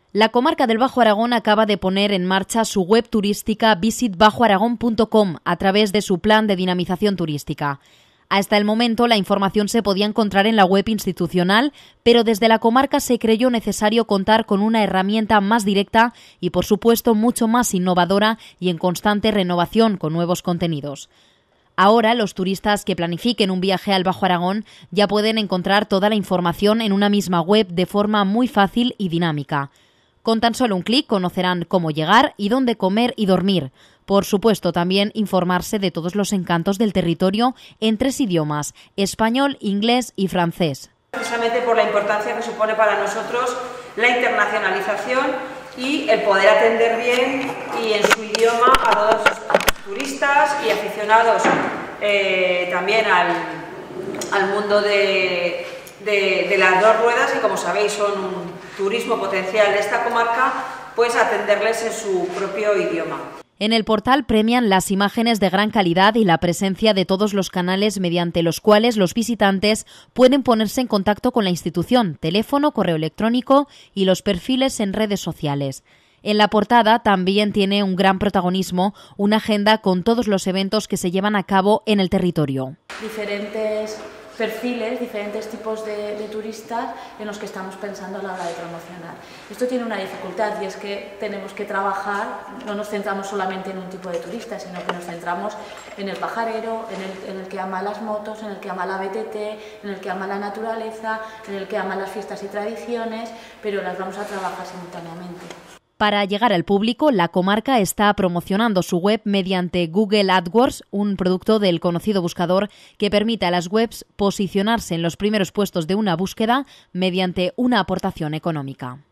La comarca del Bajo Aragón acaba de poner en marcha su web turística visitbajoaragón.com a través de su plan de dinamización turística. Hasta el momento la información se podía encontrar en la web institucional, pero desde la comarca se creyó necesario contar con una herramienta más directa y, por supuesto, mucho más innovadora y en constante renovación con nuevos contenidos. Ahora, los turistas que planifiquen un viaje al Bajo Aragón ya pueden encontrar toda la información en una misma web de forma muy fácil y dinámica. Con tan solo un clic conocerán cómo llegar y dónde comer y dormir. Por supuesto, también informarse de todos los encantos del territorio en 3 idiomas, español, inglés y francés. Precisamente por la importancia que supone para nosotros la internacionalización y el poder atender bien y en su idioma a todos los turistas y aficionados también al mundo de las 2 ruedas, y como sabéis son un turismo potencial de esta comarca, pues atenderles en su propio idioma. En el portal premian las imágenes de gran calidad y la presencia de todos los canales mediante los cuales los visitantes pueden ponerse en contacto con la institución, teléfono, correo electrónico y los perfiles en redes sociales. En la portada también tiene un gran protagonismo una agenda con todos los eventos que se llevan a cabo en el territorio. Diferentes perfiles, diferentes tipos de turistas en los que estamos pensando a la hora de promocionar. Esto tiene una dificultad y es que tenemos que trabajar, no nos centramos solamente en un tipo de turista, sino que nos centramos en el pajarero, en el que ama las motos, en el que ama la BTT, en el que ama la naturaleza, en el que ama las fiestas y tradiciones, pero las vamos a trabajar simultáneamente. Para llegar al público, la comarca está promocionando su web mediante Google AdWords, un producto del conocido buscador que permite a las webs posicionarse en los primeros puestos de una búsqueda mediante una aportación económica.